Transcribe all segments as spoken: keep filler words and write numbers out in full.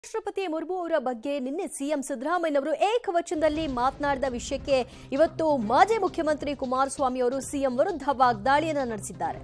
ರಾಷ್ಟ್ರಪತಿ ಮುರ್ಮು ಅವರ ಬಗ್ಗೆ ನಿನ್ನೆ ಸಿಎಂ ಸಿದ್ದರಾಮಯ್ಯನವರು ಏಕವಚನದಲ್ಲಿ ಮಾತನಾಡಿದ ವಿಷಯಕ್ಕೆ ಇವತ್ತು ಮಾಜಿ ಮುಖ್ಯಮಂತ್ರಿ ಕುಮಾರಸ್ವಾಮಿ ಅವರು ಸಿಎಂ ವಿರುದ್ಧ ವಾಗ್ದಾಳಿಯನ್ನು ನಡೆಸಿದ್ದಾರೆ.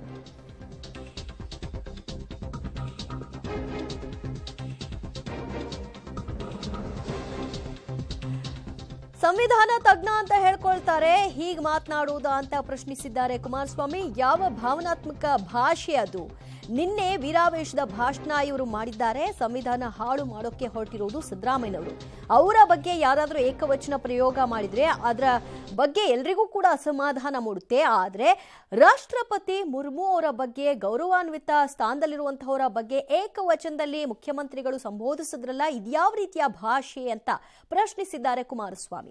ಸಂವಿಧಾನ ತಜ್ಞ ಅಂತ ಹೇಳ್ಕೊಳ್ತಾರೆ, ಹೀಗೆ ಮಾತನಾಡುವುದಾ ಅಂತ ಪ್ರಶ್ನಿಸಿದ್ದಾರೆ ಕುಮಾರಸ್ವಾಮಿ. ಯಾವ ಭಾವನಾತ್ಮಕ ಭಾಷೆ ಅದು? ನಿನ್ನೆ ವೀರಾವೇಶದ ಭಾಷಣ ಇವರು ಮಾಡಿದ್ದಾರೆ. ಸಂವಿಧಾನ ಹಾಳು ಮಾಡೋಕೆ ಹೊರಟಿರೋದು ಸಿದ್ದರಾಮಯ್ಯನವರು. ಅವರ ಬಗ್ಗೆ ಯಾರಾದರೂ ಏಕವಚನ ಪ್ರಯೋಗ ಮಾಡಿದ್ರೆ ಅದರ ಬಗ್ಗೆ ಎಲ್ರಿಗೂ ಕೂಡ ಅಸಮಾಧಾನ ಮೂಡುತ್ತೆ. ಆದರೆ ರಾಷ್ಟ್ರಪತಿ ಮುರ್ಮು ಅವರ ಬಗ್ಗೆ, ಗೌರವಾನ್ವಿತ ಸ್ಥಾನದಲ್ಲಿರುವಂತಹವರ ಬಗ್ಗೆ ಏಕವಚನದಲ್ಲಿ ಮುಖ್ಯಮಂತ್ರಿಗಳು ಸಂಬೋಧಿಸಿದ್ರಲ್ಲ, ಇದ್ಯಾವ ರೀತಿಯ ಭಾಷೆ ಅಂತ ಪ್ರಶ್ನಿಸಿದ್ದಾರೆ ಕುಮಾರಸ್ವಾಮಿ.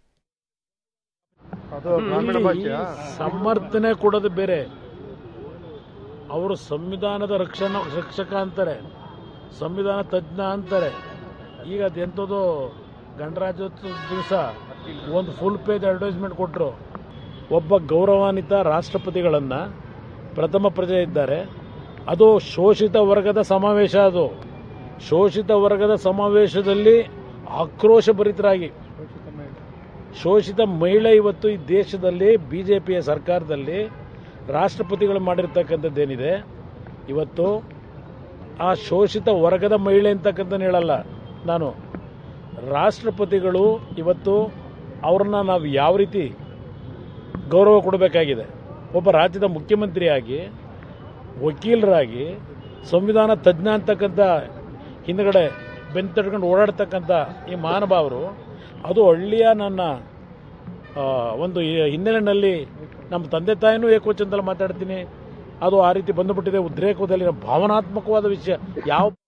ಸಮರ್ಥನೆ ಕೊಡೋದು ಬೇರೆ, ಅವರು ಸಂವಿಧಾನದ ರಕ್ಷಣಾ ರಕ್ಷಕ ಅಂತಾರೆ, ಸಂವಿಧಾನ ತಜ್ಞ ಅಂತಾರೆ. ಈಗ ಅದೆಂಥದ್ದು ಗಣರಾಜ್ಯೋತ್ಸವ ದಿವಸ ಒಂದು ಫುಲ್ ಪೇಜ್ ಅಡ್ವರ್ಟೈಸ್ಮೆಂಟ್ ಕೊಟ್ಟರು. ಒಬ್ಬ ಗೌರವಾನ್ವಿತ ರಾಷ್ಟ್ರಪತಿಗಳನ್ನು ಪ್ರಥಮ ಪ್ರಜೆ ಇದ್ದಾರೆ, ಅದು ಶೋಷಿತ ವರ್ಗದ ಸಮಾವೇಶ. ಅದು ಶೋಷಿತ ವರ್ಗದ ಸಮಾವೇಶದಲ್ಲಿ ಆಕ್ರೋಶಭರಿತರಾಗಿ ಶೋಷಿತ ಮಹಿಳೆ ಇವತ್ತು ಈ ದೇಶದಲ್ಲಿ ಬಿಜೆಪಿಯ ಸರ್ಕಾರದಲ್ಲಿ ರಾಷ್ಟ್ರಪತಿಗಳು ಮಾಡಿರ್ತಕ್ಕಂಥದ್ದೇನಿದೆ, ಇವತ್ತು ಆ ಶೋಷಿತ ವರ್ಗದ ಮಹಿಳೆ ಅಂತಕ್ಕಂಥ ಹೇಳಲ್ಲ ನಾನು. ರಾಷ್ಟ್ರಪತಿಗಳು ಇವತ್ತು ಅವ್ರನ್ನ ನಾವು ಯಾವ ರೀತಿ ಗೌರವ ಕೊಡಬೇಕಾಗಿದೆ. ಒಬ್ಬ ರಾಜ್ಯದ ಮುಖ್ಯಮಂತ್ರಿಯಾಗಿ, ವಕೀಲರಾಗಿ, ಸಂವಿಧಾನ ತಜ್ಞ ಅಂತಕ್ಕಂಥ ಹಿಂದ್ಗಡೆ ಬೆನ್ನು ತಡ್ಕೊಂಡು ಓಡಾಡ್ತಕ್ಕಂಥ ಈ ಮಹಾನುಭಾವರು, ಅದು ಹಳ್ಳಿಯ ನನ್ನ ಒಂದು ಹಿನ್ನೆಲೆಯಲ್ಲಿ ನಮ್ಮ ತಂದೆ ತಾಯಿನೂ ಏಕವಚನದಲ್ಲಿ ಮಾತಾಡ್ತೀನಿ, ಅದು ಆ ರೀತಿ ಬಂದುಬಿಟ್ಟಿದೆ. ಉದ್ರೇಕದಲ್ಲಿ ಭಾವನಾತ್ಮಕವಾದ ವಿಷಯ ಯಾವ